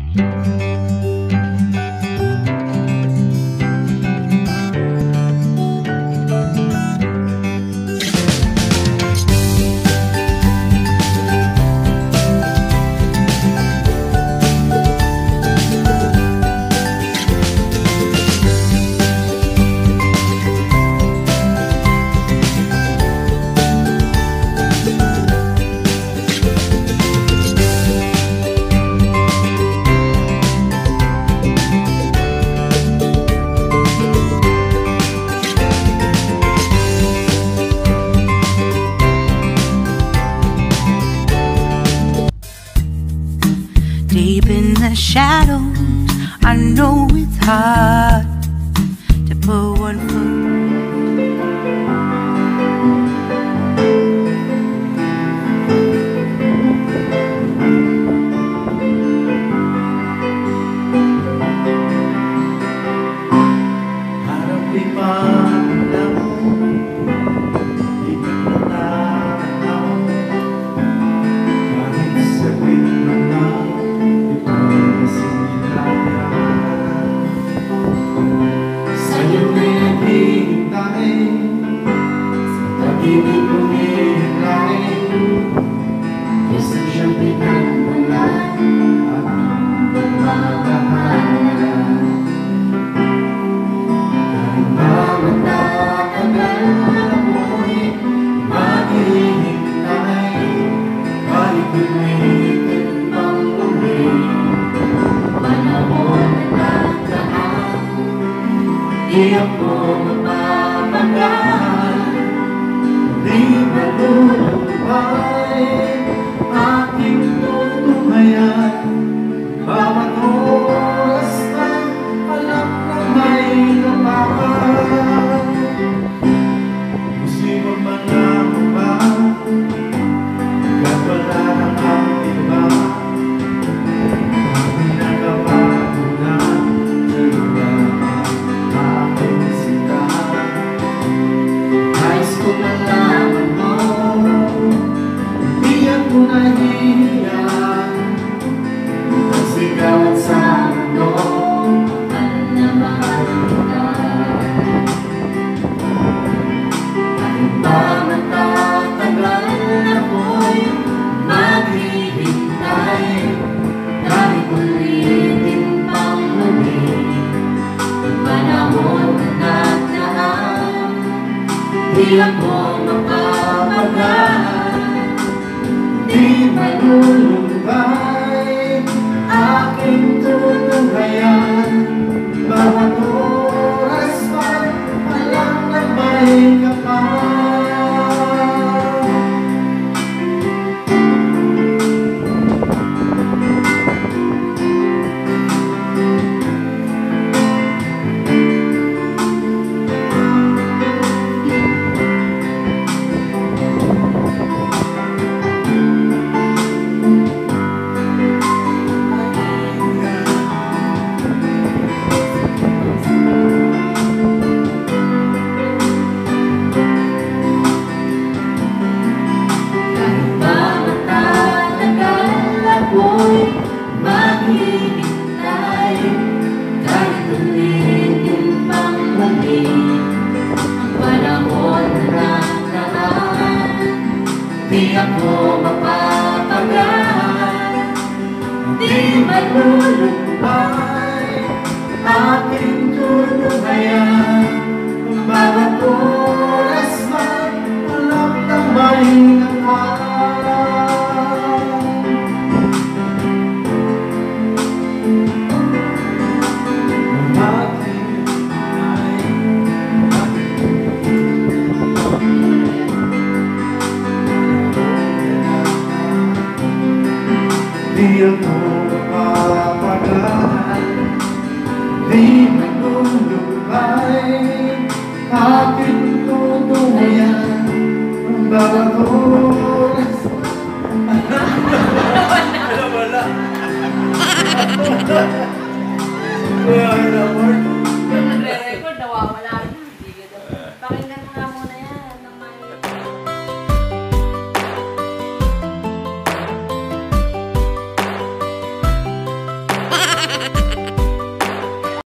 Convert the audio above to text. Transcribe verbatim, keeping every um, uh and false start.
Deep in the shadows, I know it's hard to put one foot. Harap lipan ako, di ka natanaw. Kahit saglit na lang, di pa masinilaya. Sa'yo naghihintay, sa pag-ibig humihintay. Yes, ang siyang pinagmulan at magmamahalan. Kahit bawat tatagal ako'y maghihintay. Kahit ulitin pang uli, panahon na nagdaan. Di ako mapapagal, di malulumbay. Aking tutunghayan, bawat oras na alam na may kapal. Musibang mga mukha, kahit wala nang ang iba. Aking nakabago na sa iba ang aking sita. Nais ko malaman mo, hindi ako nahihiyan. Ang sigawan sa mundo, mahal na mahal kita. Kahit pa matatagal ako'y maghihintay. Kahit ulitin pang muli, panahon na nagdaan. Di ako mapapagal, di malulumbay. Aking tutunghayan, bawat oras pa alam na may kapal. Kahit ba matatagal ako'y maghihintay. Kahit ulitin pang muli, ang panahon na nagdaan. Di ako mapapagal, di malulumbay. Aking tutunghayan, bawat oras man alam na may kapal. Ang aking ay di ako mapapagal, di malulumbay. Aking tutunghayan, bawat oras. Wala, wala. Wala, wala.